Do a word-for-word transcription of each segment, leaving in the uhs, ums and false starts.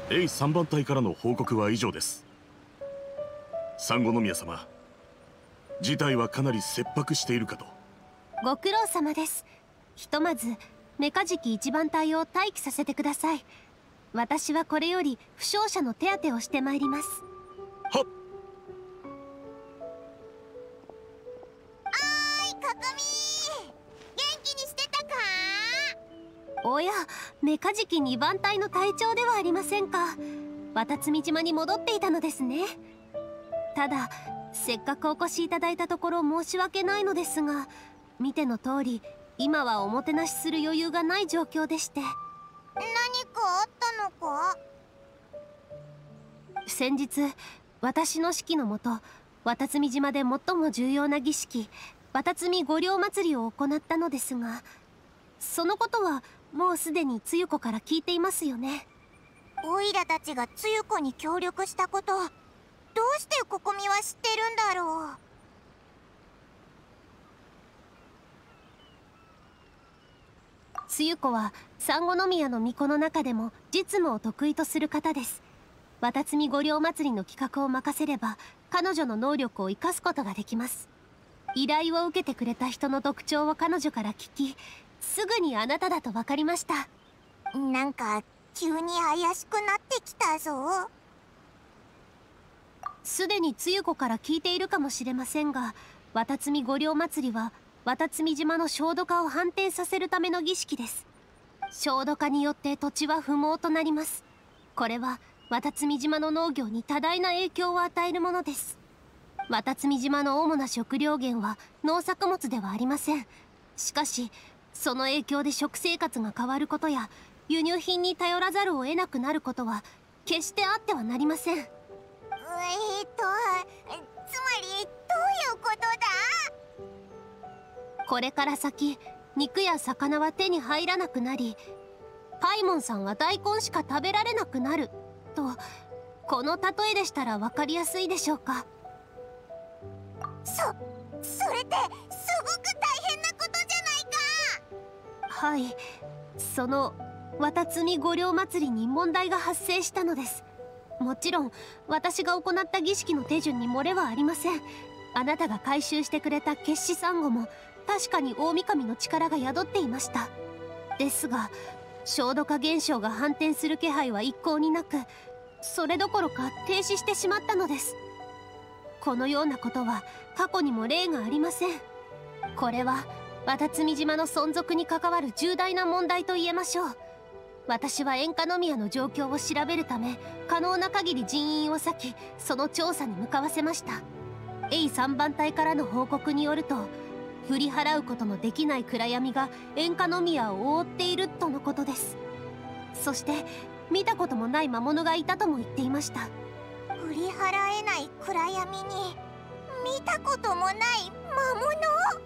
エイさんばん隊からの報告は以上です。珊瑚宮様、事態はかなり切迫しているかと。 ご苦労様です。ひとまずメカジキいちばん隊を待機させてください。私はこれより負傷者の手当てをしてまいります。 はっ。 おーい、ココミー、元気にしてたか？ おや、メカジキにばん隊の隊長ではありませんか。渡積島に戻っていたのですね。ただせっかくお越しいただいたところ申し訳ないのですが、見ての通り今はおもてなしする余裕がない状況でして。 何かあったのか？ 先日私の指揮のもと、渡積島で最も重要な儀式、渡積御陵祭りを行ったのですが、そのことはもうすでにつゆ子から聞いていますよね。 オイラたちがつゆ子に協力したこと、どうしてココミは知ってるんだろう。 つゆ子は珊瑚宮の巫女の中でも実務を得意とする方です。渡積御陵祭りの企画を任せれば彼女の能力を生かすことができます。依頼を受けてくれた人の特徴を彼女から聞き、すぐにあなただと分かりました。 なんか急に怪しくなってきたぞ。 すでにつゆ子から聞いているかもしれませんが、渡積御陵祭りは渡積島の焦土化を反転させるための儀式です。焦土化によって土地は不毛となります。これは渡積島の農業に多大な影響を与えるものです。渡積島の主な食料源は農作物ではありません。しかしその影響で食生活が変わることや輸入品に頼らざるを得なくなることは決してあってはなりません。 えーっとつまりどういうことだ？ これから先肉や魚は手に入らなくなり、パイモンさんは大根しか食べられなくなると、この例えでしたら分かりやすいでしょうか。 そ、それってすごく大変なことじゃないか。 はい、その渡積御陵祭りに問題が発生したのです。もちろん私が行った儀式の手順に漏れはありません。あなたが回収してくれた決死サンゴも確かに大神の力が宿っていました。ですが焦土化現象が反転する気配は一向になく、それどころか停止してしまったのです。このようなことは過去にも例がありません。これは渡積島の存続に関わる重大な問題と言えましょう。私は塩化宮の状況を調べるため可能な限り人員を割き、その調査に向かわせました。エイさんばん隊からの報告によると、振り払うことのできない暗闇が塩化宮を覆っているとのことです。そして見たこともない魔物がいたとも言っていました。 振り払えない暗闇に見たこともない魔物？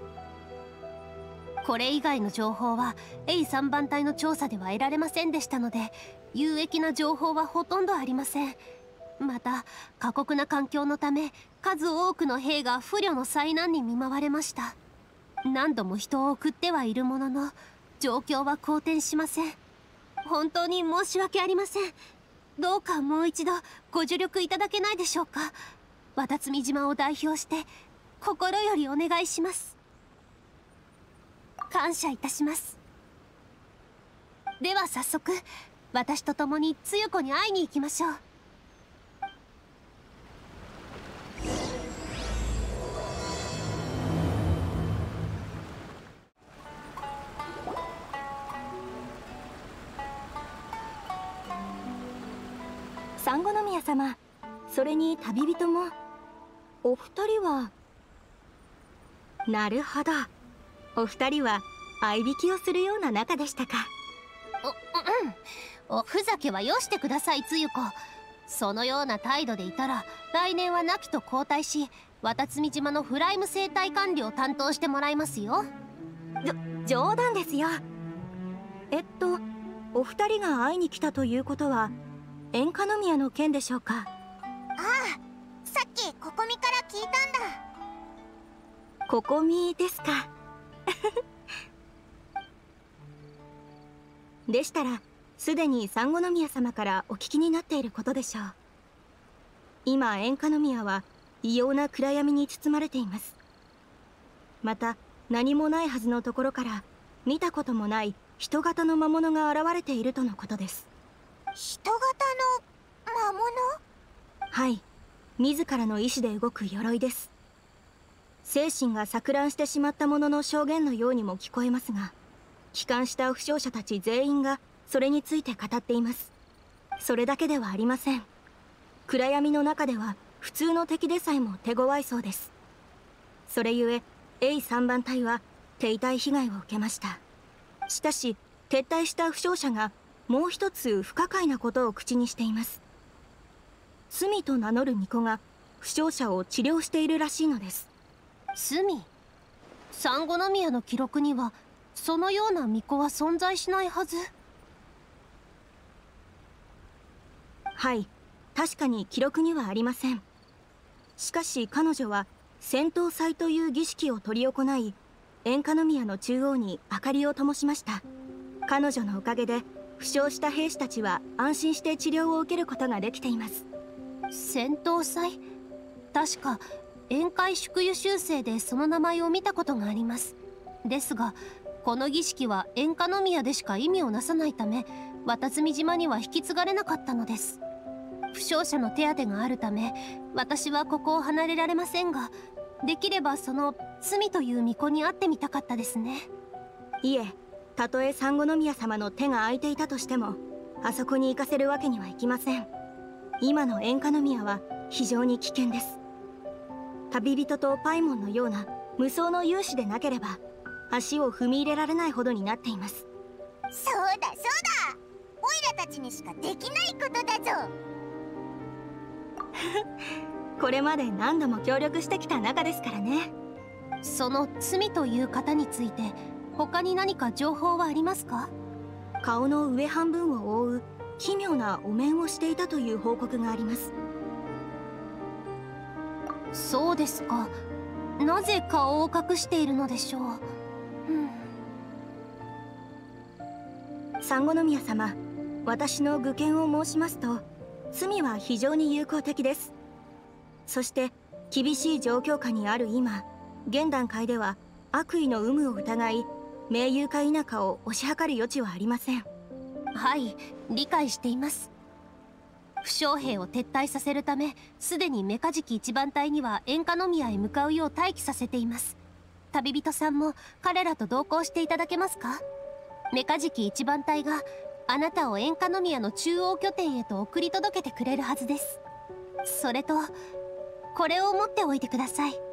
これ以外の情報はエイさんばん隊の調査では得られませんでしたので、有益な情報はほとんどありません。また過酷な環境のため数多くの兵が不慮の災難に見舞われました。何度も人を送ってはいるものの状況は好転しません。本当に申し訳ありません。どうかもう一度ご助力いただけないでしょうか。渡積島を代表して心よりお願いします。感謝いたします。では早速私と共につゆ子に会いに行きましょう。 珊瑚宮様、それに旅人も、お二人は。なるほど、お二人は相引きをするような仲でしたか。 お、うん、おふざけはよしてくださいつゆ子。そのような態度でいたら来年は亡きと交代し、渡積島のフライム生態管理を担当してもらいますよ。 じょ冗談ですよ。えっとお二人が会いに来たということは塩化宮の件でしょうか。 ああ、さっきココミから聞いたんだ。 ココミですか。でしたらすでに産後宮様からお聞きになっていることでしょう。今塩化宮は異様な暗闇に包まれています。また何もないはずのところから見たこともない人型の魔物が現れているとのことです。 人型の魔物？ はい、自らの意志で動く鎧です。精神が錯乱してしまった者の証言のようにも聞こえますが、帰還した負傷者たち全員がそれについて語っています。それだけではありません。暗闇の中では普通の敵でさえも手強いそうです。それゆえ エーさん 番隊は手痛い被害を受けました。しかし撤退した負傷者がもう一つ不可解なことを口にしています。罪と名乗る巫女が負傷者を治療しているらしいのです。 罪？産後宮の記録にはそのような巫女は存在しないはず。 はい、確かに記録にはありません。しかし彼女は戦闘祭という儀式を執り行い、塩化宮の中央に明かりを灯しました。彼女のおかげで負傷した兵士たちは安心して治療を受けることができています。 戦闘祭？確か宴会祝湯修正でその名前を見たことがあります。ですがこの儀式は塩化宮でしか意味をなさないため、渡積島には引き継がれなかったのです。負傷者の手当てがあるため私はここを離れられませんが、できればその罪という巫女に会ってみたかったですね。 いえ、たとえ産後宮様の手が空いていたとしてもあそこに行かせるわけにはいきません。今の塩化宮は非常に危険です。旅人とパイモンのような無双の勇士でなければ足を踏み入れられないほどになっています。 そうだそうだ、オイラたちにしかできないことだぞ。 これまで何度も協力してきた仲ですからね。 その罪という方について他に何か情報はありますか？ 顔の上半分を覆う奇妙なお面をしていたという報告があります。 そうですか。なぜ顔を隠しているのでしょう。 産後宮様、私の愚見を申しますと、罪は非常に有効的です。そして厳しい状況下にある今、現段階では悪意の有無を疑い盟友か否かを推し量る余地はありません。 はい、理解しています。負傷兵を撤退させるためすでにメカジキ一番隊には塩化宮へ向かうよう待機させています。旅人さんも彼らと同行していただけますか？メカジキ一番隊があなたを塩化宮の中央拠点へと送り届けてくれるはずです。それとこれを持っておいてください。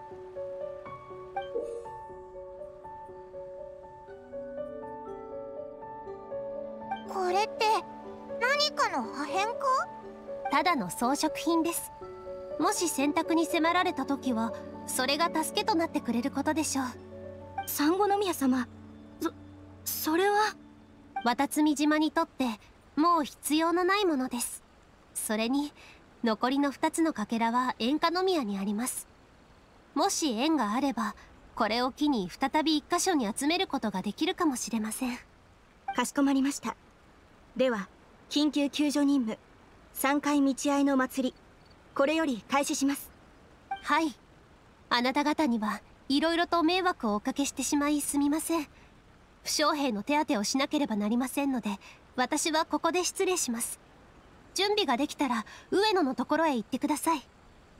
これって何かの破片か？ ただの装飾品です。もし選択に迫られた時はそれが助けとなってくれることでしょう。 産後宮様、そそれは渡積島にとってもう必要のないものです。それに残りのふたつのかけらは塩化宮にあります。もし縁があればこれを機に再び一箇所に集めることができるかもしれません。 かしこまりました。では緊急救助任務さんかい道合いの祭り、これより開始します。 はい、あなた方にはいろいろと迷惑をおかけしてしまいすみません。負傷兵の手当てをしなければなりませんので私はここで失礼します。準備ができたら上野のところへ行ってください。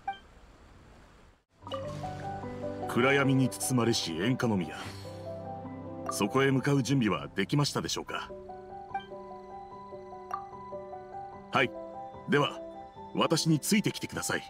暗闇に包まれし塩化宮、そこへ向かう準備はできましたでしょうか？はい、では私についてきてください。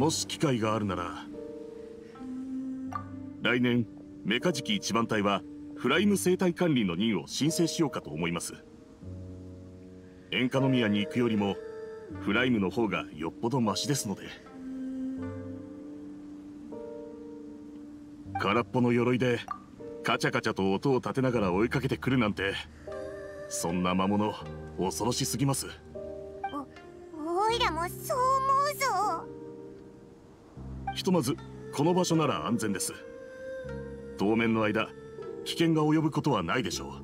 もし機会があるなら、来年メカジキ一番隊はフライム生態管理の任を申請しようかと思います。エンカノミアに行くよりもフライムの方がよっぽどマシですので。空っぽの鎧でカチャカチャと音を立てながら追いかけてくるなんて、そんな魔物恐ろしすぎます。 お、おいらもそう思うぞ。 ひとまずこの場所なら安全です。当面の間危険が及ぶことはないでしょ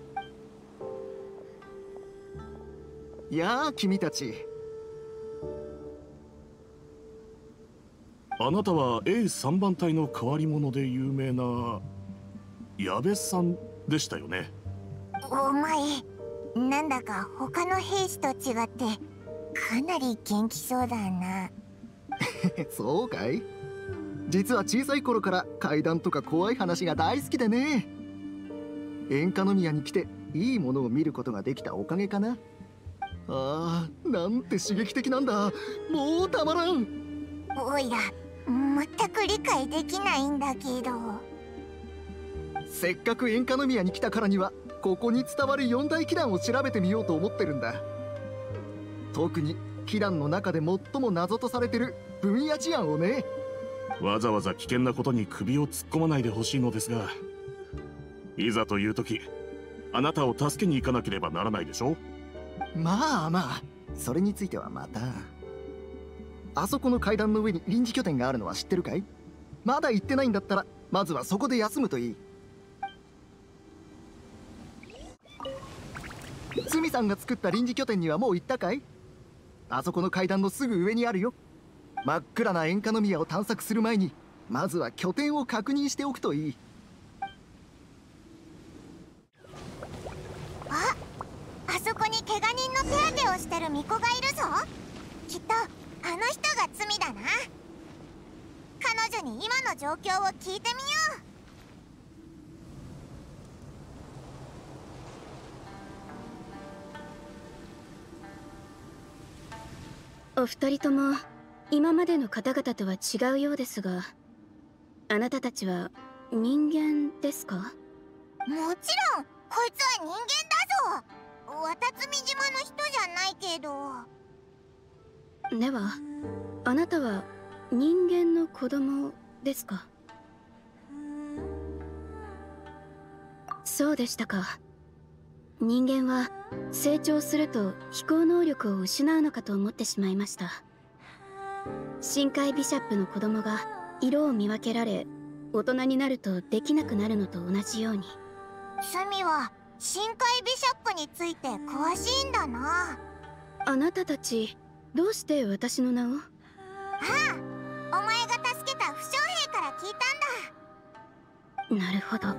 う。いやあ、君たち。 あなたは エーさん 番隊の変わり者で有名な矢部さんでしたよね。 お前、なんだか他の兵士と違ってかなり元気そうだな。 そうかい。実は小さい頃から怪談とか怖い話が大好きでね。エンカノミアに来ていいものを見ることができたおかげかな。あー、なんて刺激的なんだ。もうたまらん。 おいら全く理解できないんだけど。 せっかくエンカノミアに来たからにはここに伝わる四大奇談を調べてみようと思ってるんだ。特に奇談の中で最も謎とされてる分野事案をね。 わざわざ危険なことに首を突っ込まないでほしいのですが、いざという時あなたを助けに行かなければならないでしょ。 まあまあ、それについてはまた。あそこの階段の上に臨時拠点があるのは知ってるかい？まだ行ってないんだったらまずはそこで休むといい。スミさんが作った臨時拠点にはもう行ったかい？あそこの階段のすぐ上にあるよ。真っ暗なエンカノミアを探索する前にまずは拠点を確認しておくといい。 あ、あそこに怪我人の手当てをしてる巫女がいるぞ。きっとあの人が罪だな。彼女に今の状況を聞いてみよう。お二人とも今までの方々とは違うようですが、あなたたちは人間ですか？ もちろん、こいつは人間だぞ。渡積島の人じゃないけど。 ではあなたは人間の子供ですか？そうでしたか。人間は成長すると飛行能力を失うのかと思ってしまいました。深海ビシャップの子供が色を見分けられ大人になるとできなくなるのと同じように。 スミは深海ビシャップについて詳しいんだな。 あなたたちどうして私の名を？ ああ、お前が助けた負傷兵から聞いたんだ。 なるほど。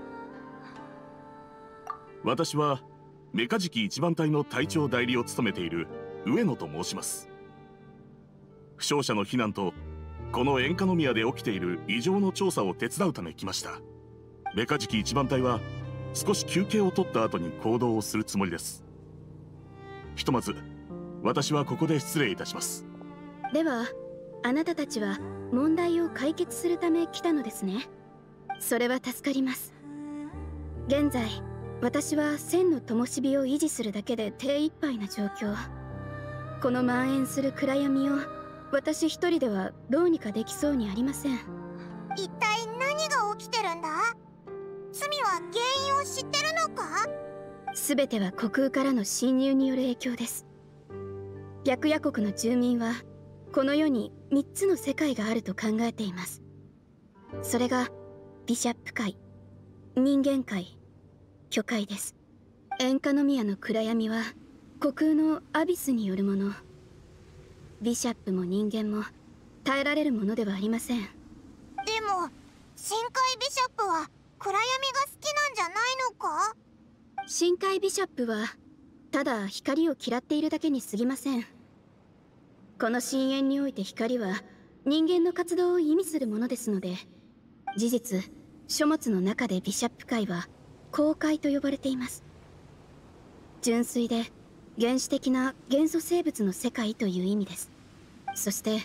私はメカジキ一番隊の隊長代理を務めている上野と申します。負傷者の避難とこのエンカノミアで起きている異常の調査を手伝うため来ました。メカジキ一番隊は少し休憩を取った後に行動をするつもりです。ひとまず私はここで失礼いたします。 ではあなたたちは問題を解決するため来たのですね。それは助かります。現在私は千の灯火を維持するだけで手一杯な状況。この蔓延する暗闇を私一人ではどうにかできそうにありません。 一体何が起きてるんだ？スミは原因を知ってるのか？ 全ては虚空からの侵入による影響です。白夜国の住民はこの世にみっつの世界があると考えています。それがビシャップ界、人間界、巨界です。エンカノミアの暗闇は虚空のアビスによるもの。ビシャップも人間も耐えられるものではありません。 でも深海ビシャップは暗闇が好きなんじゃないのか？ 深海ビシャップはただ光を嫌っているだけに過ぎません。この深淵において光は人間の活動を意味するものですので、事実書物の中でビシャップ界は光界と呼ばれています。純粋で原始的な元素生物の世界という意味です。そして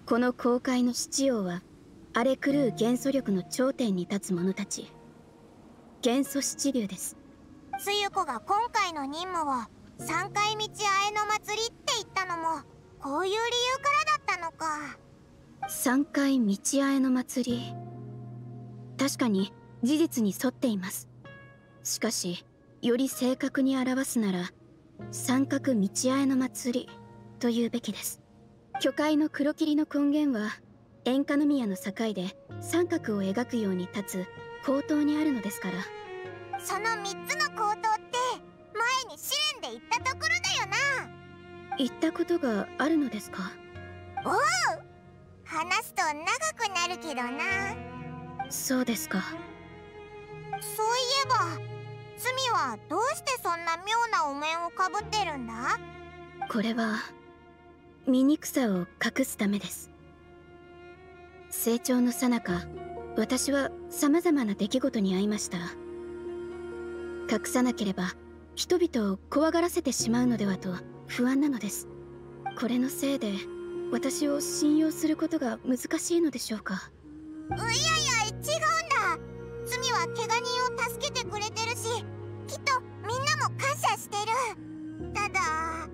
この航海の七王は荒れ狂う元素力の頂点に立つ者たち、元素七竜です。 つゆ子が今回の任務を三回道あえの祭りって言ったのもこういう理由からだったのか。 三回道あえの祭り、確かに事実に沿っています。しかしより正確に表すなら三角道あえの祭りというべきです。巨海の黒霧の根源は塩化宮の境で三角を描くように立つ口頭にあるのですから。 そのみっつの口頭って前に試練で言ったところだよな。 言ったことがあるのですか？ おお、話すと長くなるけどな。 そうですか。 そういえば罪はどうしてそんな妙なお面をかぶってるんだ？ これは醜さを隠すためです。成長の最中、私は様々な出来事に遭いました。隠さなければ人々を怖がらせてしまうのではと不安なのです。これのせいで私を信用することが難しいのでしょうか。 いやいや、違うんだ。罪は怪我人を助けてくれてるし、きっとみんなも感謝してる。ただ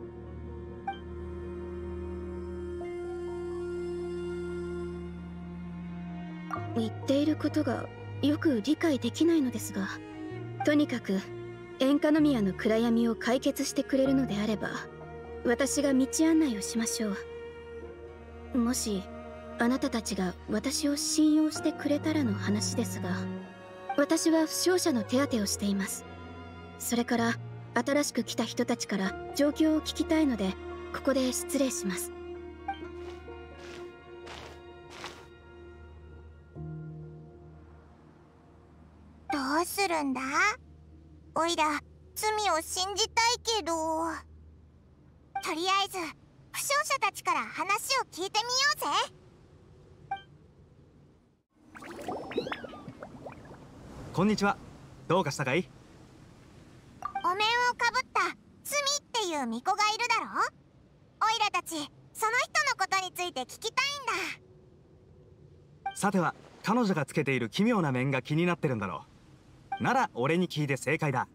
言っていることがよく理解できないのですが、とにかく塩化宮の暗闇を解決してくれるのであれば私が道案内をしましょう。もしあなたたちが私を信用してくれたらの話ですが、私は負傷者の手当てをしています。それから新しく来た人たちから状況を聞きたいのでここで失礼します。 どうするんだ？おいら罪を信じたいけど、とりあえず負傷者たちから話を聞いてみようぜ。 こんにちは。どうかしたかい？ お面をかぶった罪っていう巫女がいるだろ？おいらたちその人のことについて聞きたいんだ。さては彼女がつけている奇妙な面が気になってるんだろう。なら俺に聞いて正解だ。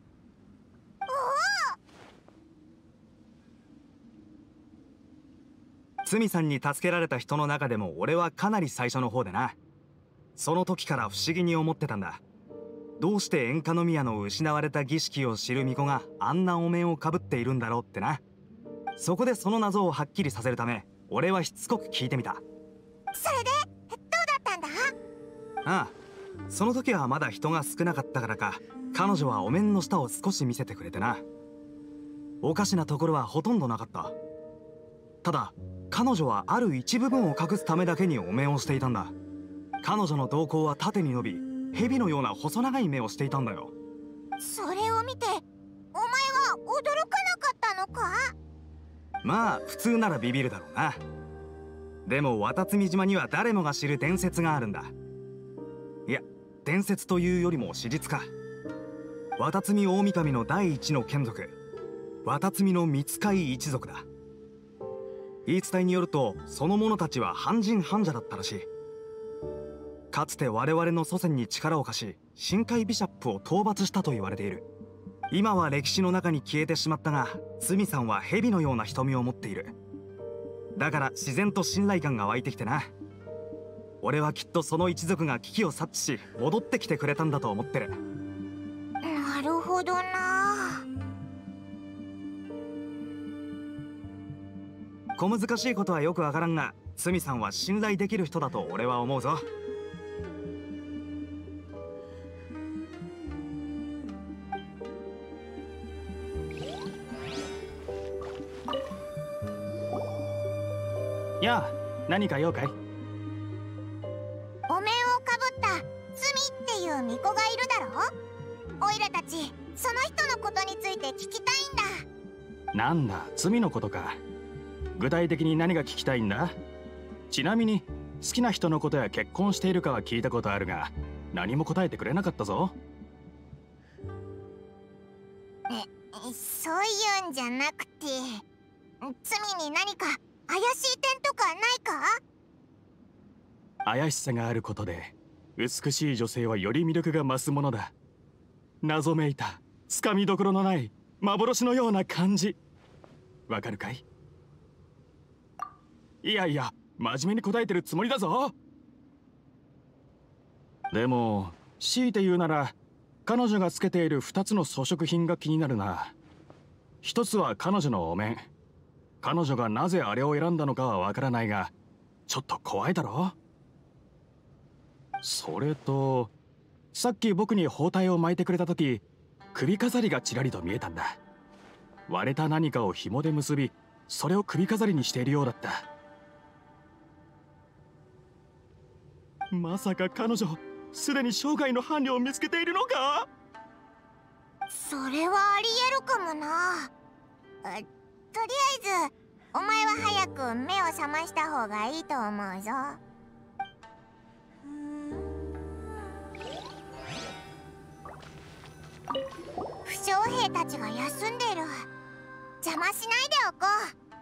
罪さんに助けられた人の中でも俺はかなり最初の方でな。その時から不思議に思ってたんだ。どうして塩化宮の失われた儀式を知る巫女があんなお面をかぶっているんだろうってな。そこでその謎をはっきりさせるため俺はしつこく聞いてみた。 それでどうだったんだ？ ああ、その時はまだ人が少なかったからか彼女はお面の下を少し見せてくれてな。おかしなところはほとんどなかった。ただ彼女はある一部分を隠すためだけにお面をしていたんだ。彼女の瞳孔は縦に伸び蛇のような細長い目をしていたんだよ。 それを見てお前は驚かなかったのか？ まあ普通ならビビるだろうな。でも渡積島には誰もが知る伝説があるんだ。いや伝説というよりも史実か。渡積大神の第一の眷属渡積の三海一族だ。言い伝えによるとその者たちは半人半者だったらしい。かつて我々の祖先に力を貸し深海ビシャップを討伐したと言われている。今は歴史の中に消えてしまったが罪さんは蛇のような瞳を持っている。だから自然と信頼感が湧いてきてな。俺はきっとその一族が危機を察知し戻ってきてくれたんだと思ってる。 なるほどな。 小難しいことはよくわからんが罪さんは信頼できる人だと俺は思うぞ。やあ、何か用かい？ お面をかぶった罪っていう巫女がいるだろ？おいらたちその人のことについて聞きたいんだ。 なんだ、罪のことか。具体的に何が聞きたいんだ？ちなみに好きな人のことや結婚しているかは聞いたことあるが何も答えてくれなかったぞ。 え、そういうんじゃなくて、罪に何か怪しい点とかないか？ 怪しさがあることで美しい女性はより魅力が増すものだ。謎めいたつかみどころのない幻のような感じ、わかるかい？いやいや、真面目に答えてるつもりだぞ。でも強いて言うなら彼女がつけているふたつの装飾品が気になるな。一つは彼女のお面。彼女がなぜあれを選んだのかはわからないが、ちょっと怖いだろ。それとさっき僕に包帯を巻いてくれた時、首飾りがちらりと見えたんだ。割れた何かを紐で結び、それを首飾りにしているようだった。まさか彼女すでに生涯の伴侶を見つけているのか？ それはありえるかもな。とりあえずお前は早く目を覚ました方がいいと思うぞ。負傷兵たちが休んでいる。邪魔しないでおこ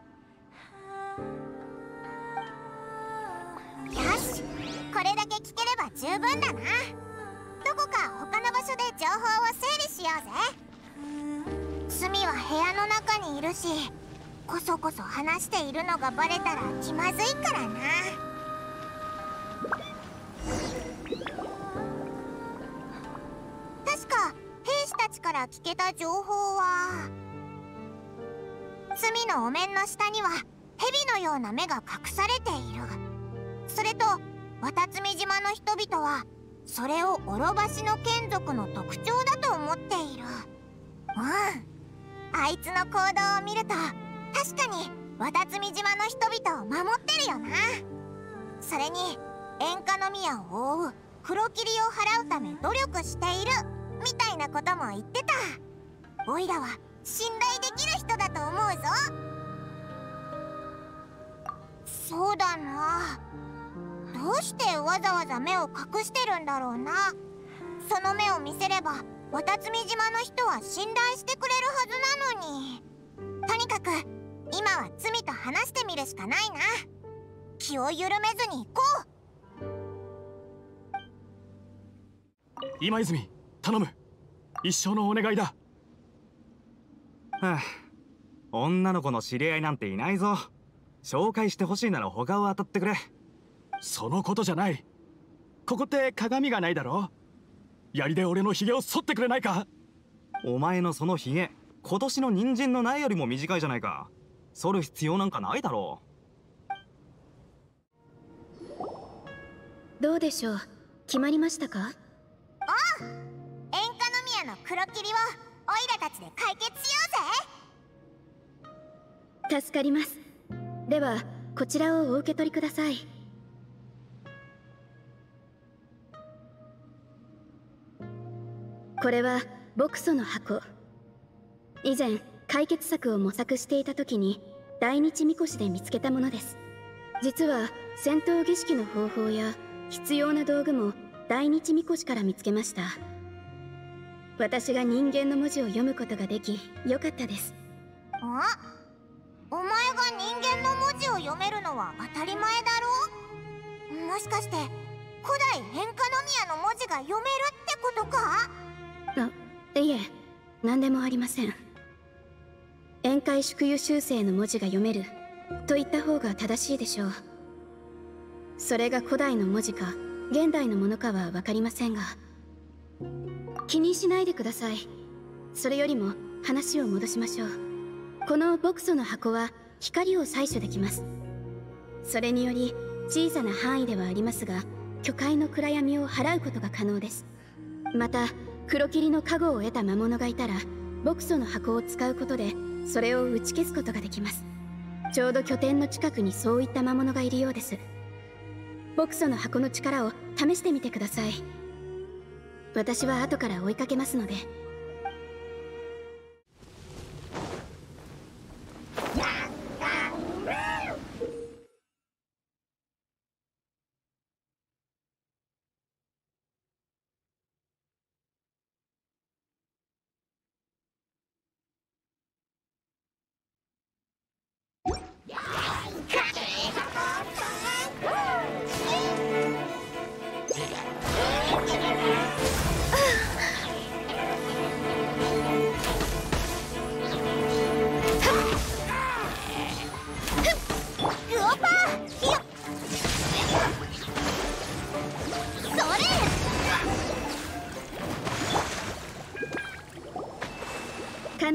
う。よし、これだけ聞ければ十分だな。どこか他の場所で情報を整理しようぜ。スミは部屋の中にいるし、こそこそ話しているのがバレたら気まずいからな。確か兵士たちから聞けた情報は、スミのお面の下には蛇のような目が隠されている。それと渡積島の人々はそれをオロバシの眷属の特徴だと思っている。うん、あいつの行動を見ると確かに渡積島の人々を守ってるよな。それに塩化宮を覆う黒霧を払うため努力しているみたいなことも言ってた。オイラは信頼できる人だと思うぞ。そうだな。どうしてわざわざ目を隠してるんだろうな。その目を見せれば渡積島の人は信頼してくれるはずなのに。とにかく今は罪と話してみるしかないな。気を緩めずに行こう。今泉、頼む。一生のお願いだ。 はあ、女の子の知り合いなんていないぞ。紹介してほしいなら他を当たってくれ。 そのことじゃない。ここって鏡がないだろ。槍で俺のヒゲを剃ってくれないか。 お前のそのヒゲ、今年の人参の苗よりも短いじゃないか。剃る必要なんかないだろう。どうでしょう、決まりましたか？ おう、塩化宮の黒霧をオイラたちで解決しようぜ。助かります。ではこちらをお受け取りください。これはボクソの箱。以前解決策を模索していた時に大日みこしで見つけたものです。実は戦闘儀式の方法や必要な道具も大日みこしから見つけました。私が人間の文字を読むことができよかったです。 あ、お前が人間の文字を読めるのは当たり前だろ。もしかして古代塩化宮の文字が読めるってことか？ あ、いえ、何でもありません。宴会祝湯修正の文字が読めると言った方が正しいでしょう。それが古代の文字か現代のものかは分かりませんが、気にしないでください。それよりも話を戻しましょう。このボクソの箱は光を採取できます。それにより小さな範囲ではありますが巨海の暗闇を払うことが可能です。また黒霧の加護を得た魔物がいたらボクソの箱を使うことでそれを打ち消すことができます。ちょうど拠点の近くにそういった魔物がいるようです。ボクソの箱の力を試してみてください。私は後から追いかけますので。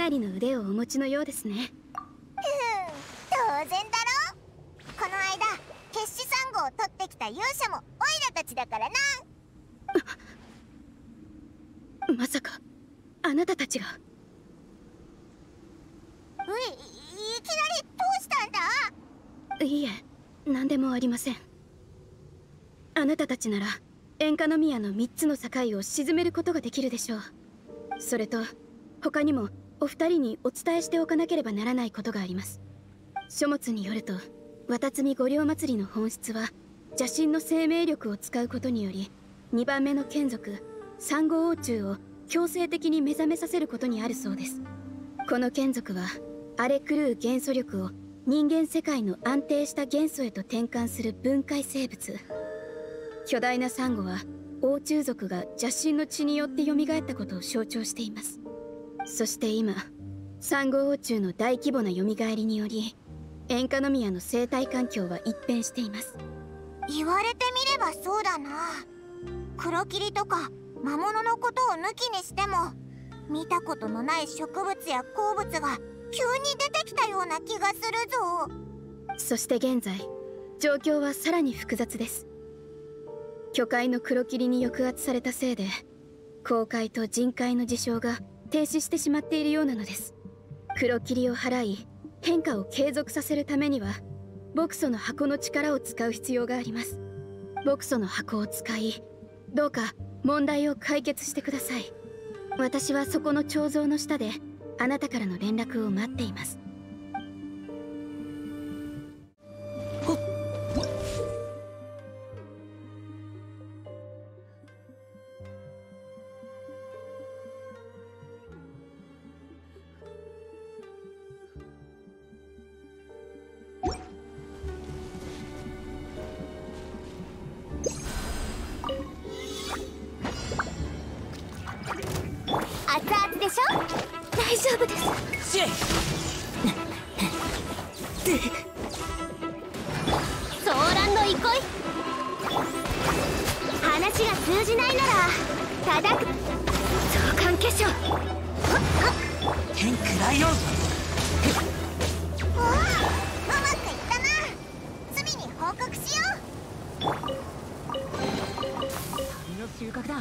なりの腕をお持ちのようですね。ふん、 当然だろ。この間決死サンゴを取ってきた勇者もオイラたちだからな。 まさかあなたたちが。 うい、いきなりどうしたんだ。 いいえ、何でもありません。あなたたちなら塩化宮のみっつの境を鎮めることができるでしょう。それと他にもお二人にお伝えしておかなければならないことがあります。書物によると、綿摘御陵祭りの本質は邪神の生命力を使うことによりにばんめの眷属珊瑚王虫を強制的に目覚めさせることにあるそうです。この眷属は荒れ狂う元素力を人間世界の安定した元素へと転換する分解生物。巨大なサンゴは王虫族が邪神の血によって蘇ったことを象徴しています。そして今、サンゴ王虫の大規模な蘇りにより塩化宮の生態環境は一変しています。 言われてみればそうだな。黒霧とか魔物のことを抜きにしても、見たことのない植物や鉱物が急に出てきたような気がするぞ。 そして現在、状況はさらに複雑です。巨海の黒霧に抑圧されたせいで、航海と人海の事象が停止してしまっているようなのです。黒霧を払い、変化を継続させるためには、牧祖の箱の力を使う必要があります。牧祖の箱を使い、どうか問題を解決してください。私はそこの彫像の下であなたからの連絡を待っています。 大丈夫です。シェイソーランド憩い。話が通じないなら叩く。相関化粧。 天クライオン。 おお、うまくいったな。罪に報告しよう。 旅の収穫だ。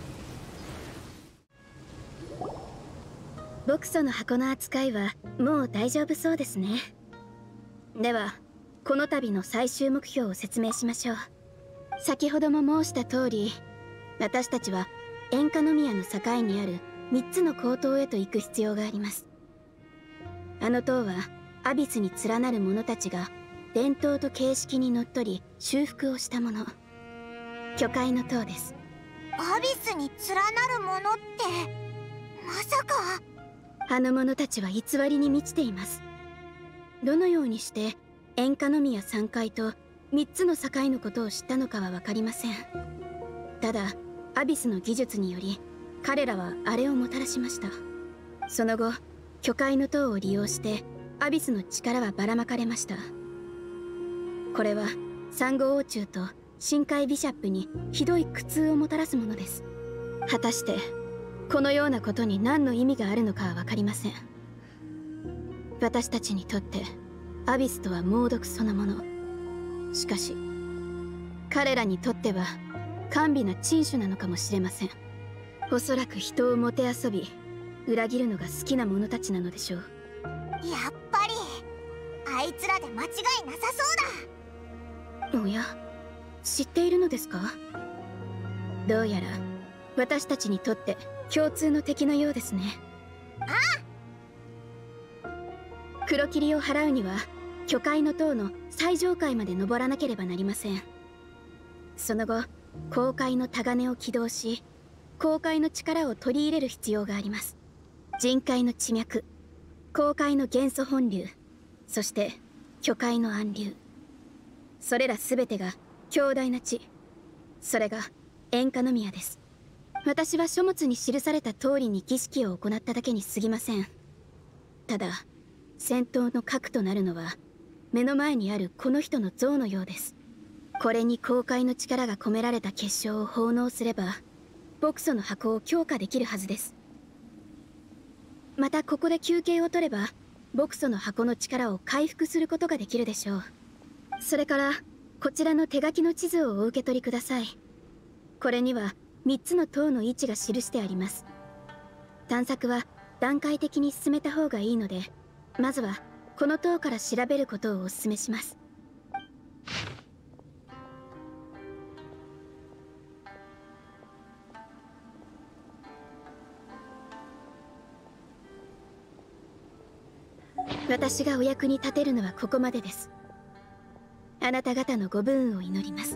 牧祖の箱の扱いはもう大丈夫そうですね。ではこの度の最終目標を説明しましょう。先ほども申した通り、私たちは塩化宮の境にあるみっつの高塔へと行く必要があります。あの塔はアビスに連なる者たちが伝統と形式にのっとり修復をしたもの、巨海の塔です。 アビスに連なるものってまさか。 あの者たちは偽りに満ちています。どのようにして塩化宮さんかいとみっつの境のことを知ったのかは分かりません。ただアビスの技術により彼らはあれをもたらしました。その後巨海の塔を利用してアビスの力はばらまかれました。これはサンゴ王虫と深海ビシャップにひどい苦痛をもたらすものです。果たしてこのようなことに何の意味があるのかは分かりません。私たちにとってアビスとは猛毒そのもの。しかし彼らにとっては甘美な珍種なのかもしれません。おそらく人をもてあそび裏切るのが好きな者たちなのでしょう。 やっぱりあいつらで間違いなさそうだ。 おや、知っているのですか？どうやら私たちにとって共通の敵のようですね。 ああ。黒霧を払うには巨海の塔の最上階まで登らなければなりません。その後航海のタガネを起動し、航海の力を取り入れる必要があります。人海の地脈、航海の元素本流、そして巨海の暗流、それら全てが強大な地、それが塩化宮です。私は書物に記された通りに儀式を行っただけに過ぎません。ただ戦闘の核となるのは目の前にあるこの人の像のようです。これに航海の力が込められた結晶を奉納すれば牧祖の箱を強化できるはずです。 またここで休憩を取れば牧祖の箱の力を回復することができるでしょう。それからこちらの手書きの地図をお受け取りください。これにはみっつの塔の位置が記してあります。探索は段階的に進めた方がいいので、まずはこの塔から調べることをお勧めします。私がお役に立てるのはここまでです。あなた方のご武運を祈ります。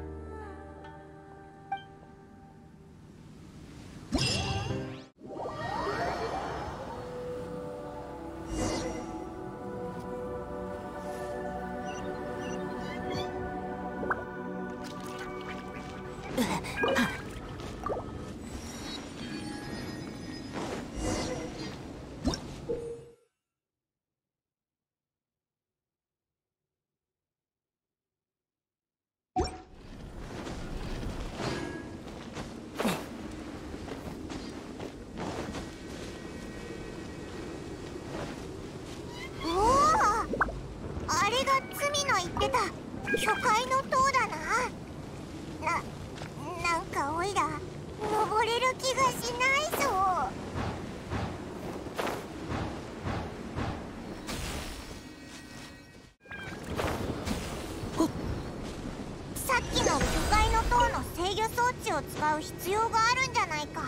巨海の塔だな。な、なんかおいら登れる気がしないぞ。さっきの巨海の塔の制御装置を使う必要があるんじゃないか。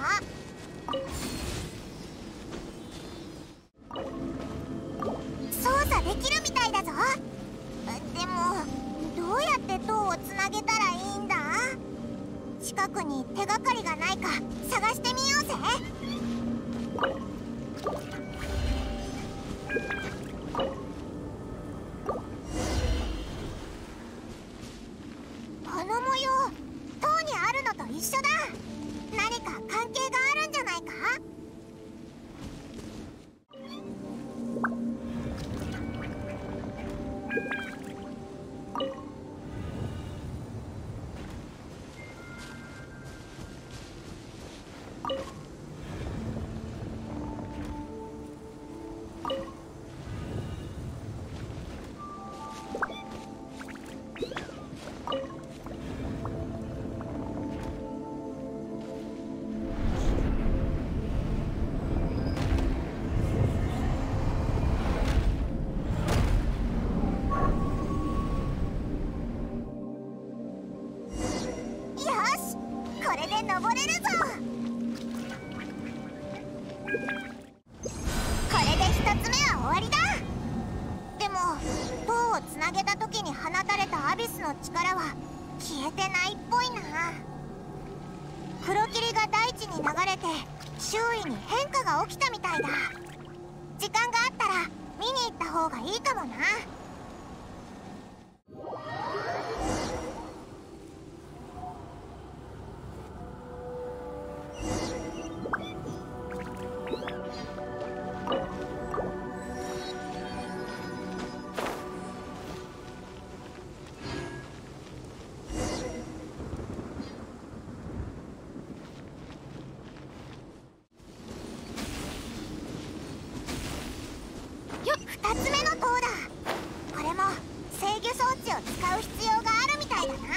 操作できるみたいだぞ。でもどうやって塔をつなげたらいいんだ？近くに手がかりがないか探してみようぜ。この模様、塔にあるのと一緒だ。何か関係があるんじゃないか？登れるぞ。これで一つ目は終わりだ。でも塔をつなげた時に放たれたアビスの力は消えてないっぽいな。黒霧が大地に流れて周囲に変化が起きたみたいだ。時間があったら見に行った方がいいかもな。ふたつめの塔だ。これも制御装置を使う必要があるみたいだな。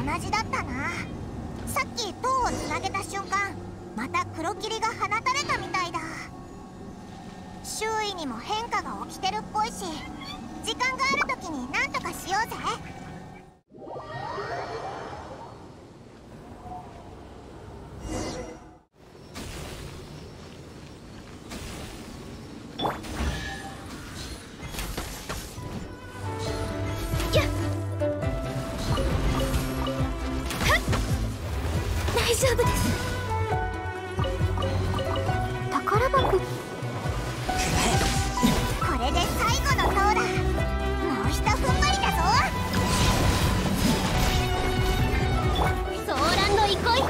じだったな。さっき塔をつなげた瞬間、また黒霧が放たれたみたいだ。周囲にも変化が起きてるっぽいし、時間がある時に何とかしようぜ。 大丈夫です。宝箱。これで最後の塔だ。もうひと踏ん張りだぞ。 ソーランド憩い。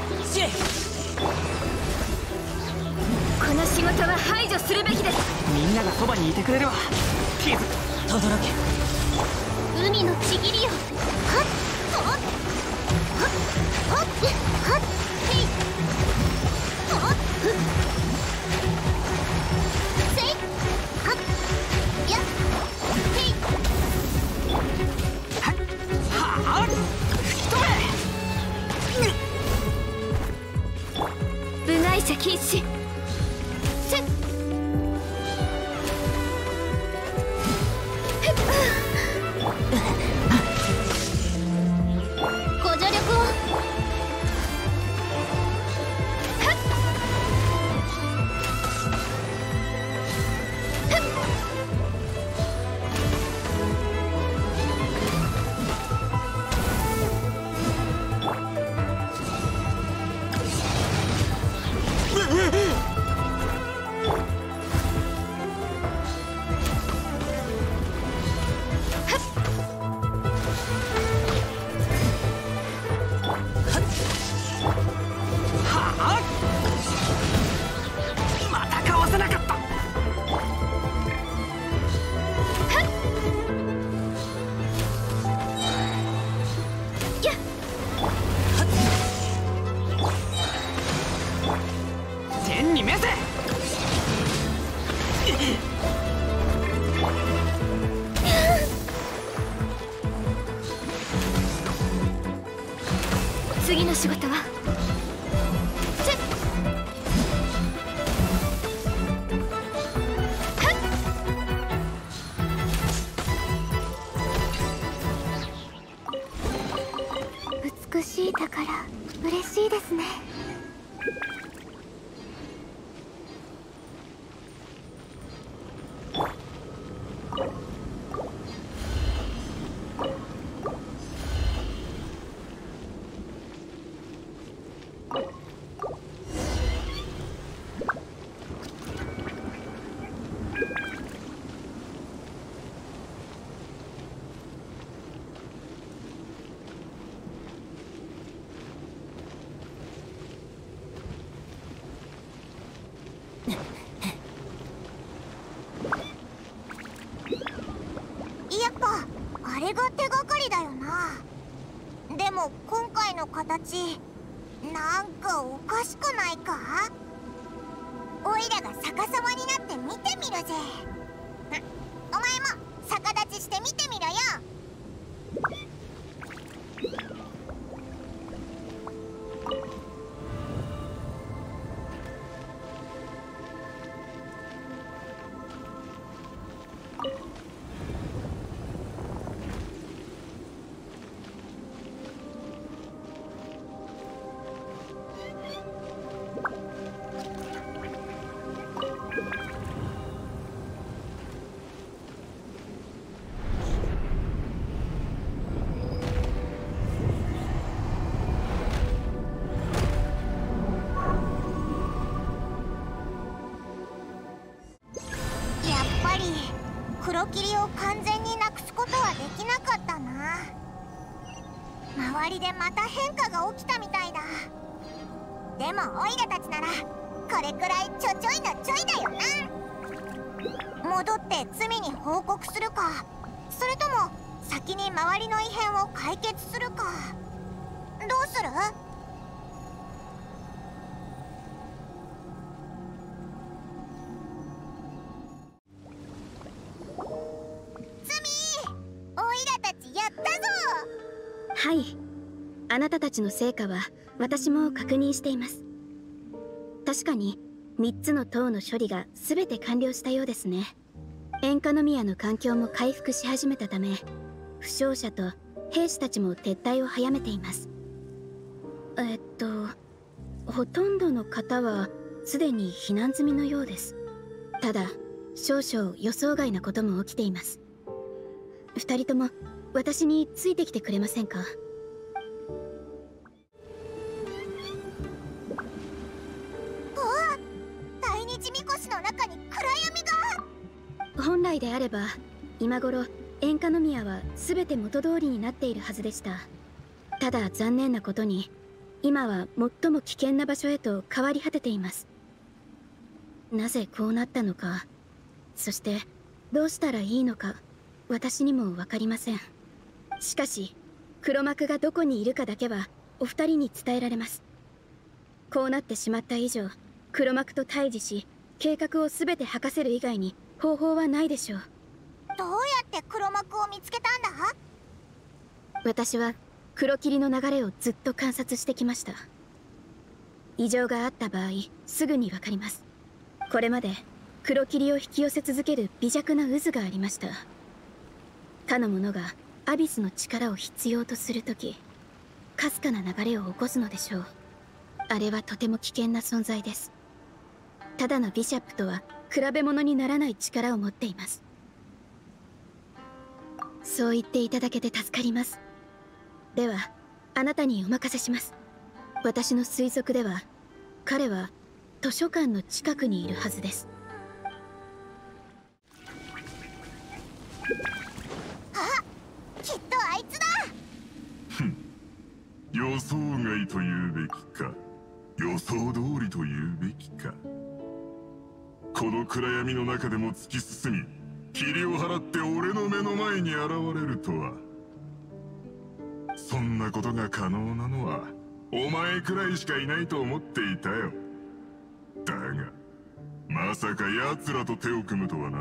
この仕事は排除するべきです。 みんながそばにいてくれるわ。キズ、轟け。 海のちぎりよ。はっはっはっはっはっへいはっふっせいはっやっへいはっはっ吹き部外者禁止。 せっご助力を。 またかわせなかった。天に召せ。 次の仕事は美しい宝、嬉しいですね。 やっぱあれが手がかりだよな。でも今回の形なんかおかしくないか？オイラが逆さまになって見てみるぜ。お前も逆立ちして見てみろよ。黒霧を完全になくすことはできなかったな。周りでまた変化が起きたみたいだ。でもオイラたちならこれくらいちょちょいのちょいだよな。戻って罪に報告するか、それとも先に周りの異変を解決するか、どうする？ はい、 あなたたちの成果は私も確認しています。確かにみっつの塔の処理が全て完了したようですね。エンカノミアの環境も回復し始めたため、負傷者と兵士たちも撤退を早めています。えっとほとんどの方はすでに避難済みのようです。ただ少々予想外なことも起きています。二人とも私についてきてくれませんか？ 大日みこしの中に暗闇が。 本来であれば今頃エンカノミアは全て元通りになっているはずでした。ただ残念なことに今は最も危険な場所へと変わり果てています。なぜこうなったのか、そしてどうしたらいいのか私にも分かりません。しかし黒幕がどこにいるかだけはお二人に伝えられます。こうなってしまった以上、黒幕と対峙し計画を全て吐かせる以外に方法はないでしょう。 どうやって黒幕を見つけたんだ？ 私は黒霧の流れをずっと観察してきました。異常があった場合すぐに分かります。これまで黒霧を引き寄せ続ける微弱な渦がありました。他の者がアビスの力を必要とするとき、かすかな流れを起こすのでしょう。あれはとても危険な存在です。ただのビシャップとは比べ物にならない力を持っています。そう言っていただけて助かります。ではあなたにお任せします。私の推測では彼は図書館の近くにいるはずです。 あ、きっとあいつだ。 ふん、予想外と言うべきか、予想通りと言うべきか。この暗闇の中でも突き進み、霧を払って俺の目の前に現れるとは。そんなことが可能なのはお前くらいしかいないと思っていたよ。だがまさか奴らと手を組むとはな。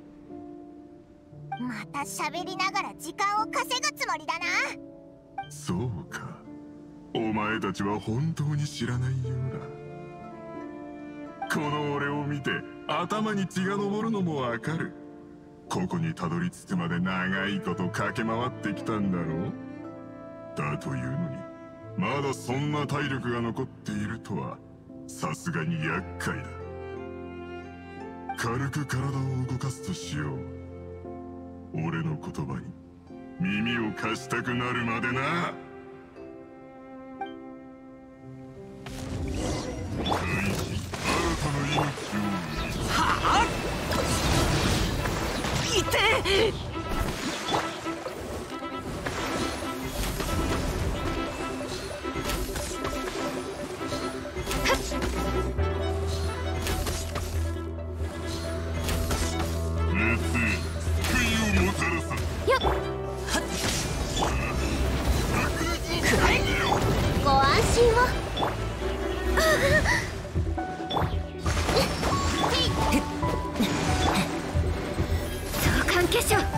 また喋りながら時間を稼ぐつもりだな。 そうか、お前たちは本当に知らないようだ。この俺を見て頭に血が昇るのもわかる。ここにたどり着くまで長いこと駆け回ってきたんだろう。だというのにまだそんな体力が残っているとはさすがに厄介だ。軽く体を動かすとしよう。俺の言葉に耳を貸したくなるまでな。開始、新たな命を。 はあ、いてご安心を。 相関結晶。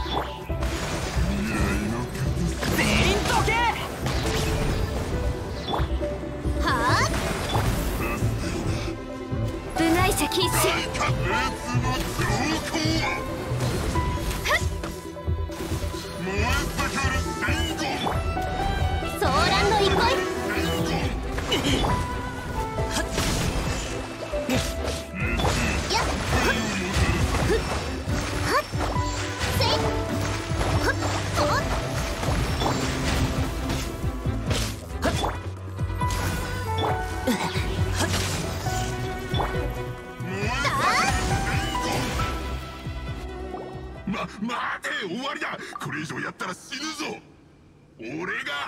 全員どけ。 はあ、 部外者禁止。 ソーランドイコイ。 ま、待て、終わりだ。これ以上やったら死ぬぞ。俺が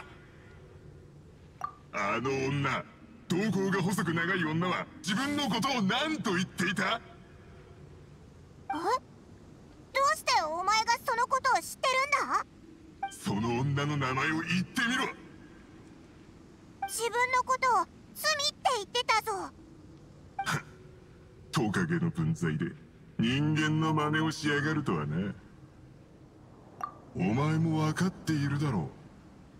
あの女、瞳孔が細く長い女は自分のことを何と言っていた？ え？どうしてお前がそのことを知ってるんだ？ その女の名前を言ってみろ。 自分のことを罪って言ってたぞ。 トカゲの分際で人間の真似をしやがるとはな。お前も分かっているだろう。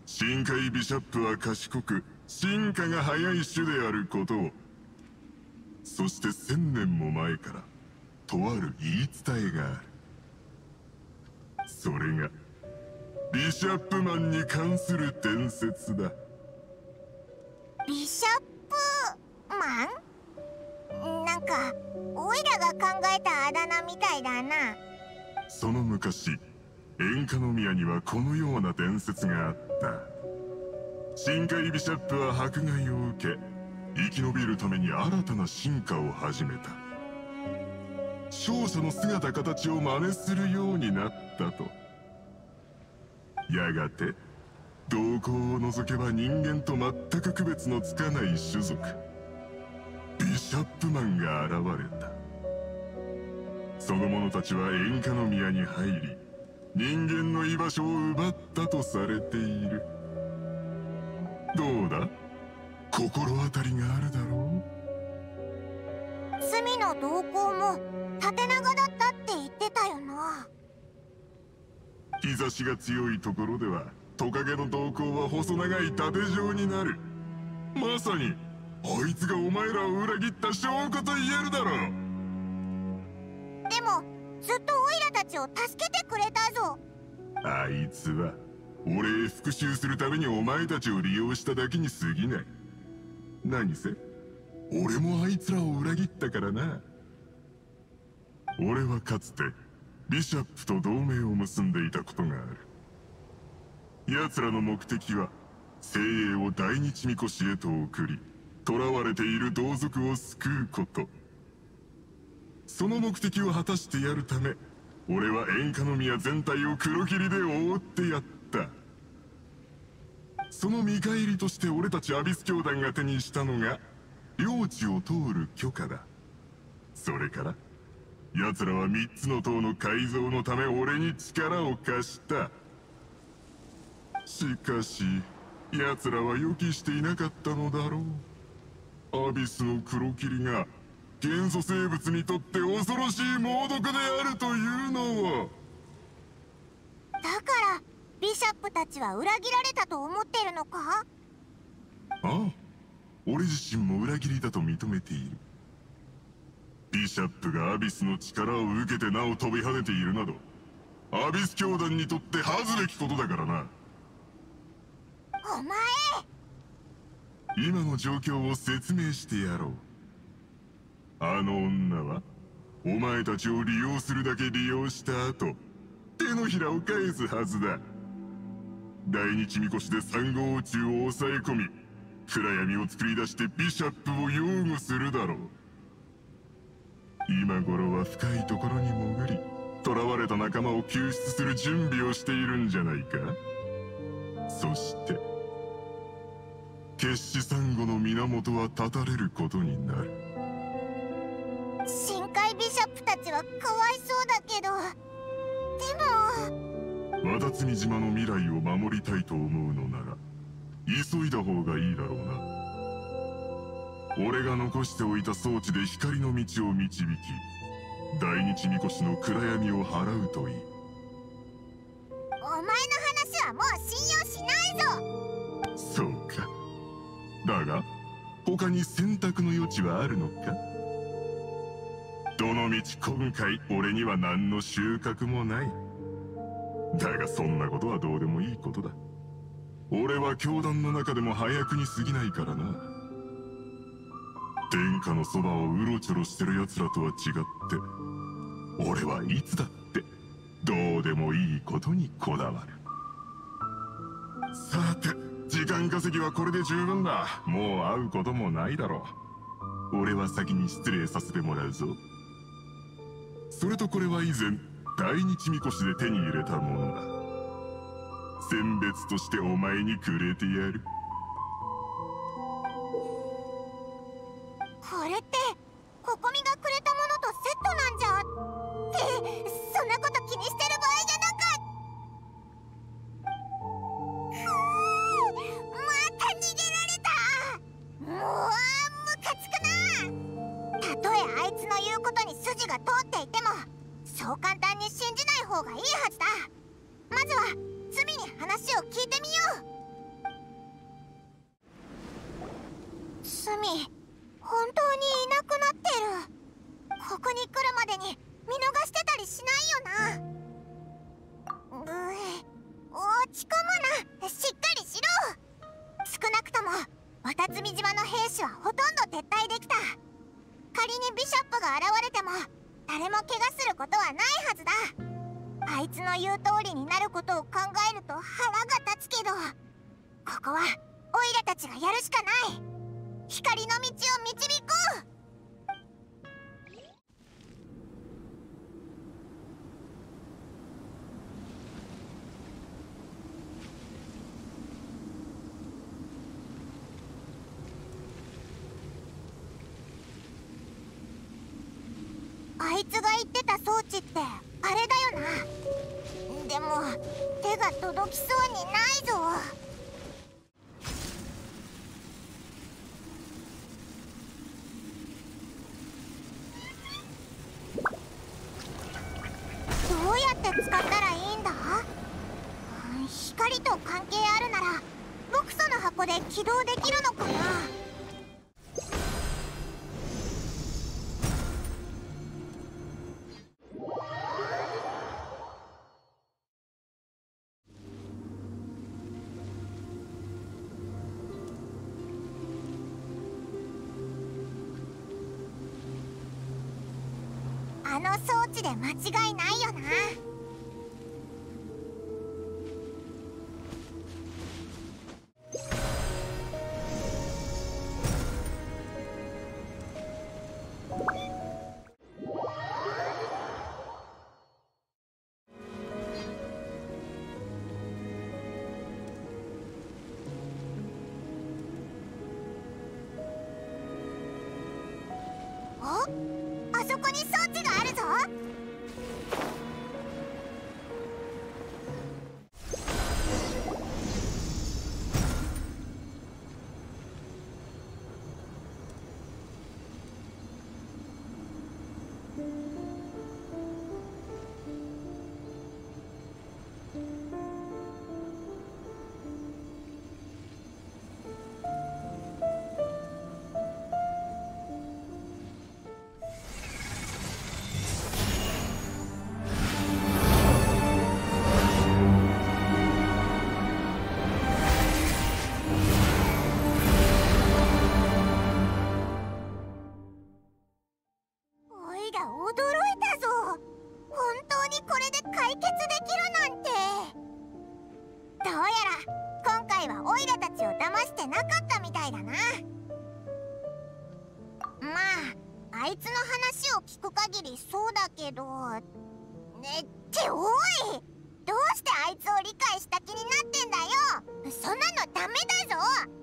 深海ビシャップは賢く進化が早い種であることを、そして千年も前からとある言い伝えがある。それがビシャップマンに関する伝説だ。 ビシャップマン？なんかオイラが考えたあだ名みたいだな。 その昔、塩化宮にはこのような伝説があった。深海ビシャップは迫害を受け、生き延びるために新たな進化を始めた。勝者の姿形を真似するようになったと。やがて動向を除けば人間と全く区別のつかない種族ビシャップマンが現れた。その者たちは塩化宮に入り、人間の居場所を奪ったとされている。どうだ？心当たりがあるだろう？罪の動向も縦長だったって言ってたよな。 日差しが強いところではトカゲの動向は細長い縦状になる。まさにあいつがお前らを裏切った証拠と言えるだろう。 でもずっとオイラたちを助けてくれたぞ。 あいつは俺へ復讐するためにお前たちを利用しただけに過ぎない。何せ俺もあいつらを裏切ったからな。俺はかつてビシャップと同盟を結んでいたことがある。奴らの目的は精鋭を大日みこしへと送り、囚われている同族を救うこと。その目的を果たしてやるため、俺は塩化宮全体を黒霧で覆ってやった。その見返りとして俺たちアビス教団が手にしたのが領地を通る許可だ。それから奴らは三つの塔の改造のため俺に力を貸した。しかし奴らは予期していなかったのだろう。アビスの黒霧が元素生物にとって恐ろしい猛毒であるというのを。 だからビシャップたちは裏切られたと思ってるのか？ ああ、俺自身も裏切りだと認めている。ビシャップがアビスの力を受けてなお飛び跳ねているなど、アビス教団にとって恥ずべきことだからな。 お前！ 今の状況を説明してやろう。あの女はお前たちを利用するだけ利用した後、手のひらを返すはずだ。大日みこしで三号宇宙を抑え込み、暗闇を作り出してビシャップを擁護するだろう。今頃は深いところに潜り、囚われた仲間を救出する準備をしているんじゃないか。そして決死サンゴの源は断たれることになる。 深海ビシャップたちはかわいそうだけど、でもわだつみ島の未来を守りたいと思うのなら急いだ方がいいだろうな。俺が残しておいた装置で光の道を導き、大日みこしの暗闇を払うといい。 お前の話はもう信用しないぞ。 そうか。だが他に選択の余地はあるのか？どのみち今回俺には何の収穫もない。だがそんなことはどうでもいいことだ。俺は教団の中でも早くに過ぎないからな。天下のそばをうろちょろしてる奴らとは違って、俺はいつだってどうでもいいことにこだわる。さて、時間稼ぎはこれで十分だ。もう会うこともないだろう。俺は先に失礼させてもらうぞ。それとこれは以前大日みこしで手に入れたものだ。選別としてお前にくれてやる。 これってココミがくれたものとセットなんじゃってそんなこと気にしてる場合じゃなかった。また逃げられた。もうムカつくな。たとえあいつの言うことに筋が通っていてもそう簡単に信じない方がいいはずだ。まずは罪に話を聞いてみよう。 スミ、本当にいなくなってる。ここに来るまでに見逃してたりしないよな。うえ、落ち込むな。しっかりしろ。少なくとも渡積島の兵士はほとんど撤退できた。仮にビショップが現れても誰も怪我することはないはずだ。あいつの言う通りになることを考えると腹が立つけど、ここはオイラたちがやるしかない。光の道を導こう。あいつが言ってた装置ってあれだよな。でも手が届きそうにないぞ。どうやって使ったらいいんだ？光と関係あるならボクソの箱で起動できるのかな？あの装置で間違いないよな。お？あそこに装置があるぞ。驚いたぞ。本当にこれで解決できるなんて。どうやら今回はオイラたちを騙してなかったみたいだな。まああいつの話を聞く限りそうだけどね。っておい、どうしてあいつを理解した気になってんだよ。そんなのダメだぞ。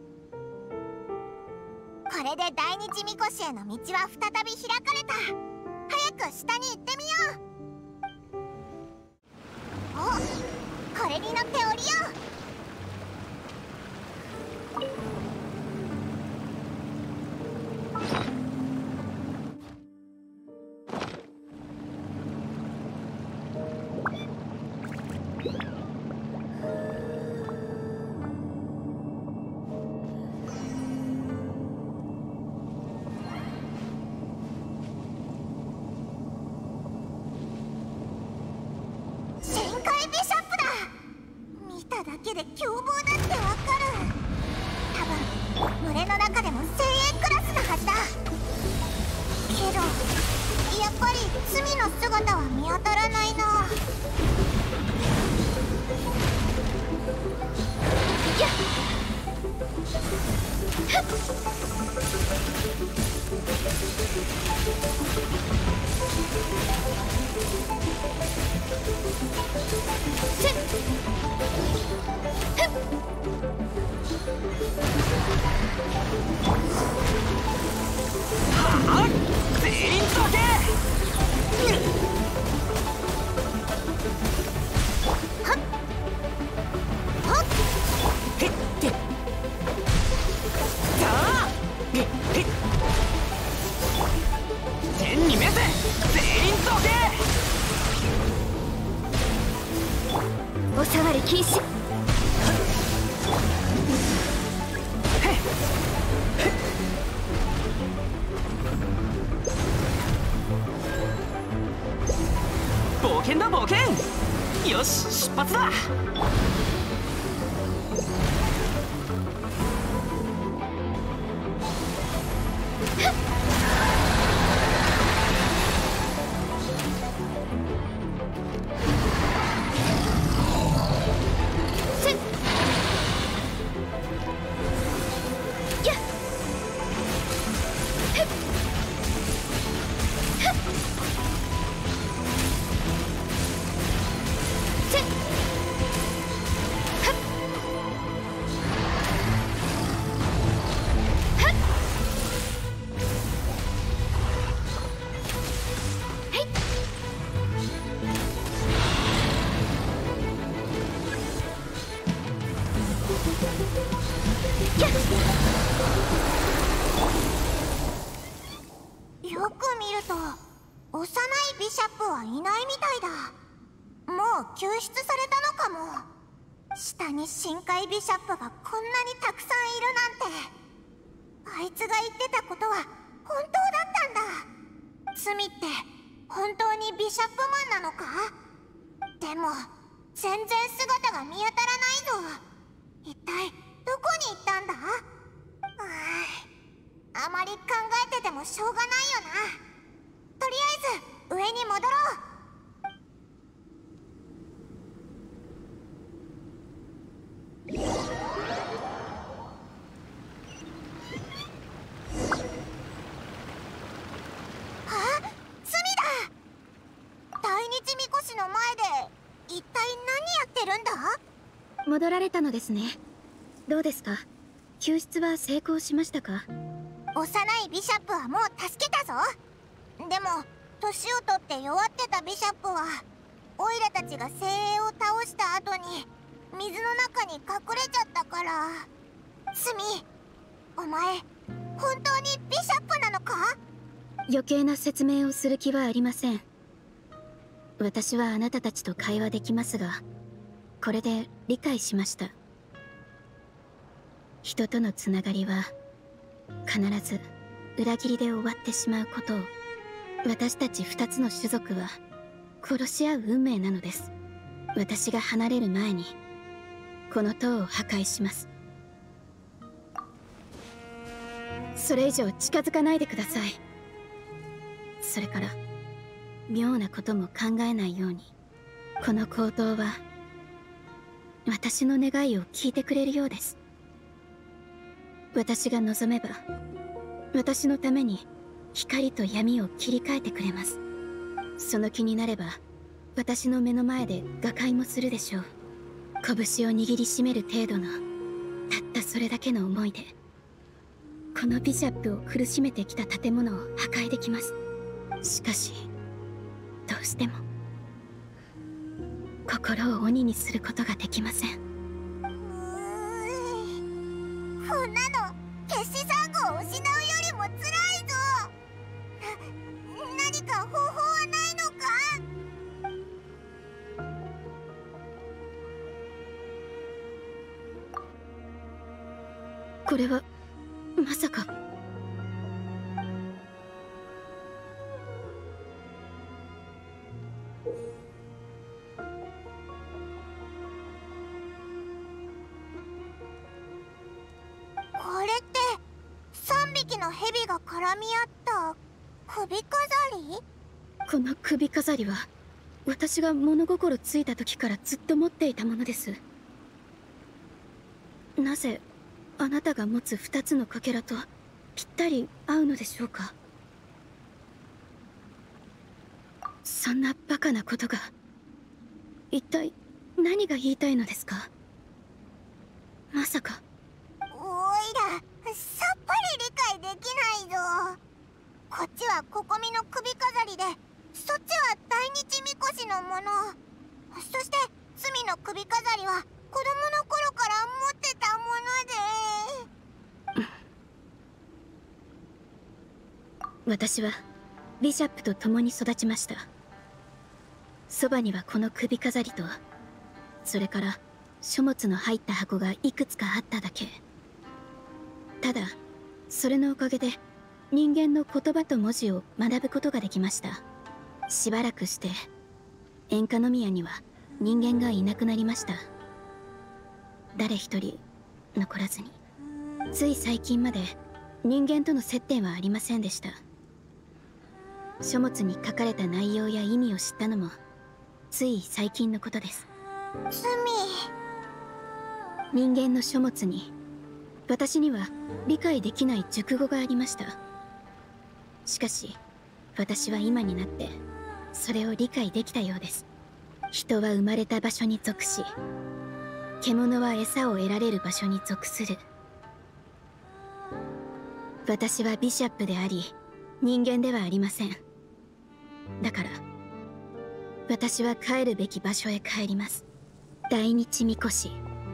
これで大日みこしへの道は再び開かれた。早く下に行ってみよう。お、これに乗って降りよう。だけで凶暴だってわかる。多分群れの中でも精鋭クラスのはずだ。けどやっぱり罪の姿は見当たらないな。やっせっはあ、全員どけ。はっはっへってさあへっへっ天に召せ。全員どけ。お触り禁止。 険だ冒険。よし、出発だ。 よく見ると幼いビシャップはいないみたいだ。もう救出されたのかも。下に深海ビシャップがこんなにたくさんいるなんて。あいつが言ってたことは本当だったんだ。罪って本当にビシャップマンなのか？でも全然姿が見当たらないぞ。一体どこに行ったんだ？ああまり考えててもしょうがないよな。とりあえず上に戻ろう。あ、罪だ。大日みこしの前で一体何やってるんだ？ 戻られたのですね。どうですか？救出は成功しましたか？ 幼いビシャップはもう助けたぞ。でも年を取って弱ってたビシャップはオイラたちが精鋭を倒した後に水の中に隠れちゃったから。スミ、お前本当にビシャップなのか？ 余計な説明をする気はありません。私はあなたたちと会話できますが、これで理解しました。人とのつながりは必ず裏切りで終わってしまうことを、私たち二つの種族は殺し合う運命なのです。私が離れる前にこの塔を破壊します。それ以上近づかないでください。それから妙なことも考えないように。この口頭は私の願いを聞いてくれるようです。私が望めば私のために光と闇を切り替えてくれます。その気になれば私の目の前で瓦解もするでしょう。拳を握りしめる程度のたったそれだけの思いでこのビシャップを苦しめてきた建物を破壊できます。しかしどうしても心を鬼にすることができません。 こんなの決死サンゴを失うよりも辛いぞ。な何か方法はないのか？ これはまさか。 これってさんびきのヘビが絡み合った首飾り？ この首飾りは私が物心ついた時からずっと持っていたものです。なぜあなたが持つ二つのかけらとぴったり合うのでしょうか？そんなバカなことが一体何が言いたいのですか？まさかおいらさっぱり理解できないぞ。こっちはココミの首飾りでそっちは大日みこしのもの。そしてスミの首飾りは子供の頃から持ってたもので。 私はビシャップと共に育ちました。そばにはこの首飾りとそれから書物の入った箱がいくつかあっただけ。ただそれのおかげで人間の言葉と文字を学ぶことができました。しばらくして塩化宮には人間がいなくなりました。誰一人残らずに。つい最近まで人間との接点はありませんでした。書物に書かれた内容や意味を知ったのもつい最近のことです。 スミ、人間の書物に私には理解できない熟語がありました。しかし私は今になってそれを理解できたようです。人は生まれた場所に属し、獣は餌を得られる場所に属する。私はビシャップであり人間ではありません。だから私は帰るべき場所へ帰ります。大日みこし。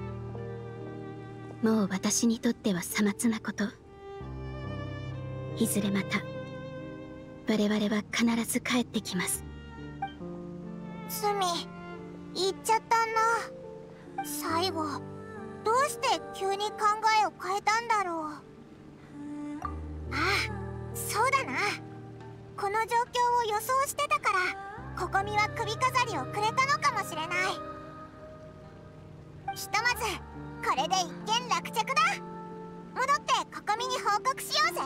もう私にとってはさまつなこと。いずれまた我々は必ず帰ってきます。 スミ、言っちゃったな。最後どうして急に考えを変えたんだろう。ああ、そうだな。この状況を予想してたからココミは首飾りをくれたのかもしれない。ひとまずこれで一件落着だ。戻ってココミに報告しようぜ。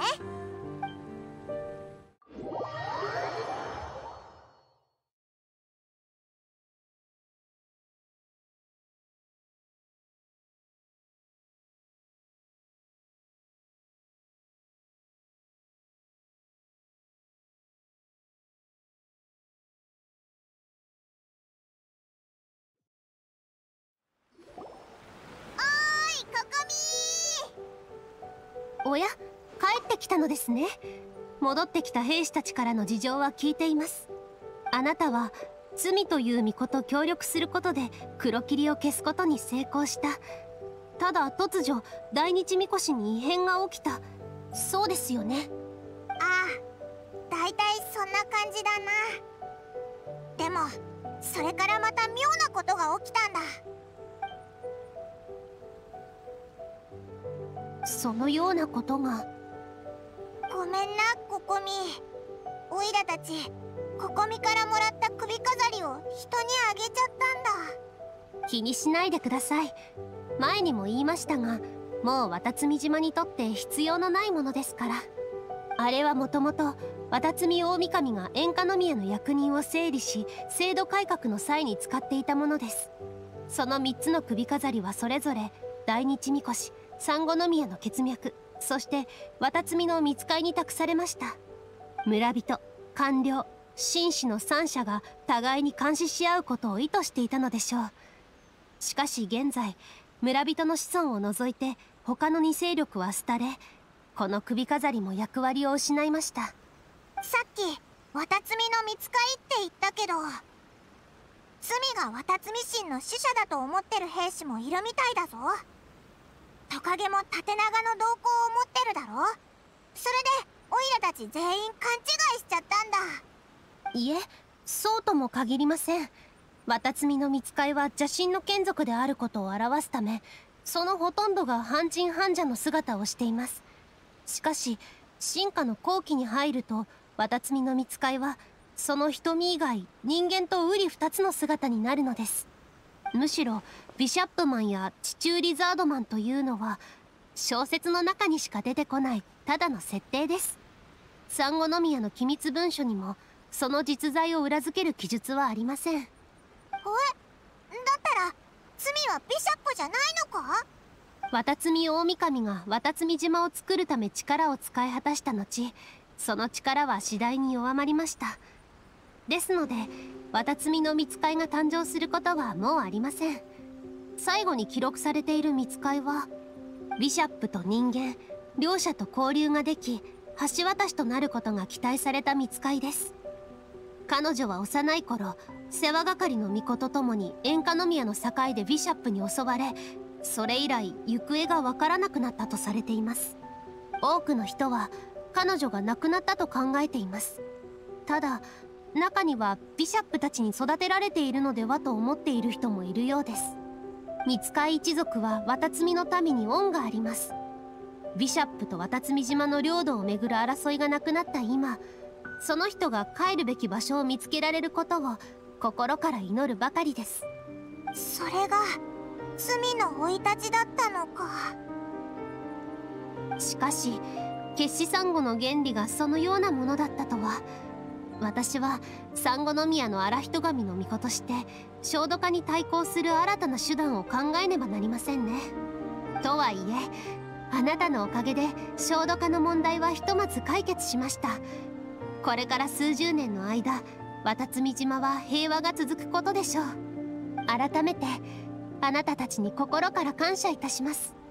おや、帰ってきたのですね。戻ってきた兵士たちからの事情は聞いています。あなたは罪という巫女と協力することで黒霧を消すことに成功した。ただ突如大日みこしに異変が起きた。そうですよね。 ああ、だいたいそんな感じだな。でもそれからまた妙なことが起きたんだ。 そのようなことが。 ごめんなココミ。オイラたちココミからもらった首飾りを人にあげちゃったんだ。 気にしないでください。前にも言いましたが、もう渡積島にとって必要のないものですから。あれはもともと渡積大神が塩化宮の役人を整理し制度改革の際に使っていたものです。そのみっつの首飾りはそれぞれ大日みこし、珊瑚宮の血脈、そして渡積の見つかいに託されました。村人、官僚、紳士の三者が互いに監視し合うことを意図していたのでしょう。しかし現在村人の子孫を除いて他の二勢力は廃れ、この首飾りも役割を失いました。 さっき渡積の見つかいって言ったけど、罪が渡積神の使者だと思ってる兵士もいるみたいだぞ。トカゲも縦長の瞳孔を持ってるだろ。それでオイラたち全員勘違いしちゃったんだ。 いえ、そうとも限りません。渡積の見つかいは邪神の眷属であることを表すため、そのほとんどが半人半者の姿をしています。しかし進化の後期に入ると渡積の見つかいはその瞳以外人間と瓜二つの姿になるのです。むしろビシャップマンや地中リザードマンというのは小説の中にしか出てこないただの設定です。珊瑚宮の機密文書にもその実在を裏付ける記述はありません。え？だったら罪はビシャップじゃないのか？ 渡積大神が渡積島を作るため力を使い果たした後、その力は次第に弱まりました。ですので渡積の見つかいが誕生することはもうありません。最後に記録されている見つかいはビシャップと人間両者と交流ができ橋渡しとなることが期待された見つかいです。彼女は幼い頃世話係の巫女と共に塩化宮の境でビシャップに襲われ、それ以来行方がわからなくなったとされています。多くの人は彼女が亡くなったと考えています。ただ中にはビシャップたちに育てられているのではと思っている人もいるようです。見つかい一族は渡積の民に恩があります。ビシャップと渡積島の領土をめぐる争いがなくなった今、その人が帰るべき場所を見つけられることを心から祈るばかりです。 それが罪の生い立ちだったのか。 しかし決死サンゴの原理がそのようなものだったとは。私はサンゴノ宮の荒人神の巫女として焦土化に対抗する新たな手段を考えねばなりませんね。とはいえあなたのおかげで焦土化の問題はひとまず解決しました。これから数十年の間渡積島は平和が続くことでしょう。改めてあなたたちに心から感謝いたします。